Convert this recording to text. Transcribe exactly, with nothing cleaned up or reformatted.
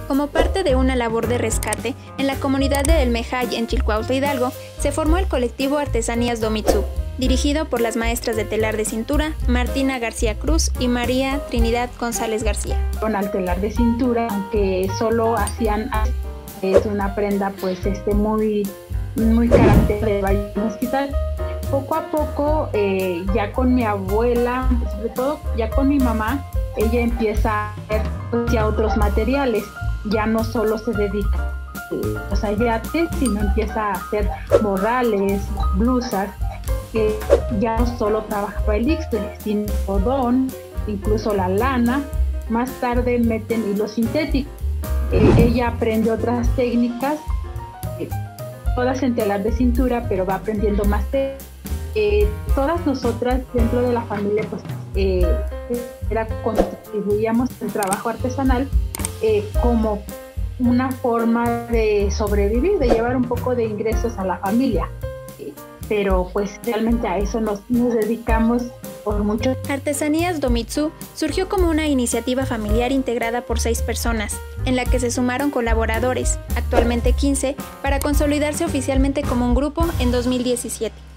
Como parte de una labor de rescate, en la comunidad de El Mejay, en Chilcuautla, Hidalgo, se formó el colectivo Artesanías Domitsu, dirigido por las maestras de telar de cintura Martina García Cruz y María Trinidad González García. Con el telar de cintura, aunque solo hacían, es una prenda pues este muy, muy característica de Valle Hospital. Poco a poco, eh, ya con mi abuela, sobre todo ya con mi mamá, ella empieza a hacer pues, ya otros materiales. Ya no solo se dedica a los ayates, sino empieza a hacer morrales, blusas, que ya no solo trabajaba el ixtle, sino el algodón, incluso la lana. Más tarde meten hilo sintético. Eh, ella aprende otras técnicas, eh, todas en telar de cintura, pero va aprendiendo más técnicas. Eh, todas nosotras dentro de la familia pues eh, era contribuíamos el trabajo artesanal eh, como una forma de sobrevivir, de llevar un poco de ingresos a la familia, eh, pero pues realmente a eso nos, nos dedicamos por mucho. Artesanías Domitsu surgió como una iniciativa familiar integrada por seis personas, en la que se sumaron colaboradores, actualmente quince, para consolidarse oficialmente como un grupo en dos mil diecisiete.